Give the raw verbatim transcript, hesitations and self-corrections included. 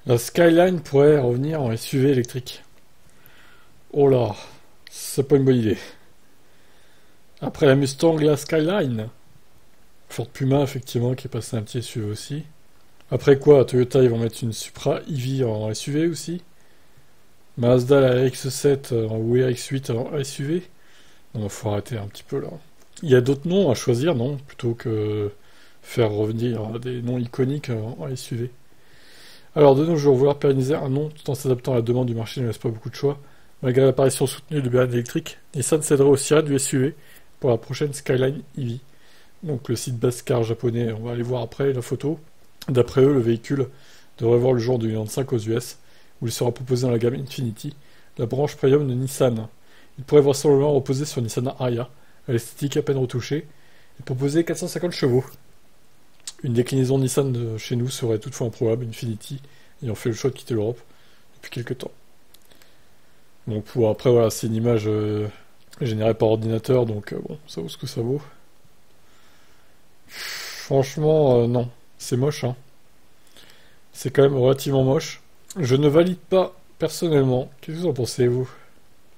La Skyline pourrait revenir en S U V électrique. Oh là, c'est pas une bonne idée. Après la Mustang, la Skyline. Ford Puma, effectivement, qui est passé un petit S U V aussi. Après quoi, Toyota, ils vont mettre une Supra E V en S U V aussi. Mazda, la R X sept euh, ou R X huit en S U V. Non, faut arrêter un petit peu là. Il y a d'autres noms à choisir, non? Plutôt que faire revenir des noms iconiques en en S U V. Alors, de nos jours, vouloir pérenniser un nom tout en s'adaptant à la demande du marché ne laisse pas beaucoup de choix. Malgré l'apparition soutenue de berlines électriques, Nissan céderait aussi à du S U V pour la prochaine Skyline E V. Donc le site Baskar japonais, on va aller voir après la photo. D'après eux, le véhicule devrait voir le jour en deux mille vingt-cinq aux U S, où il sera proposé dans la gamme Infiniti, la branche premium de Nissan. Il pourrait vraisemblablement reposer sur Nissan Ariya, à l'esthétique à peine retouchée, et proposer quatre cent cinquante chevaux. Une déclinaison Nissan de chez nous serait toutefois improbable, Infiniti ayant fait le choix de quitter l'Europe depuis quelques temps. Bon, pour après, voilà, c'est une image euh, générée par ordinateur, donc euh, bon, ça vaut ce que ça vaut. Franchement, euh, non. C'est moche, hein. C'est quand même relativement moche. Je ne valide pas personnellement. Qu'est-ce que vous en pensez, vous?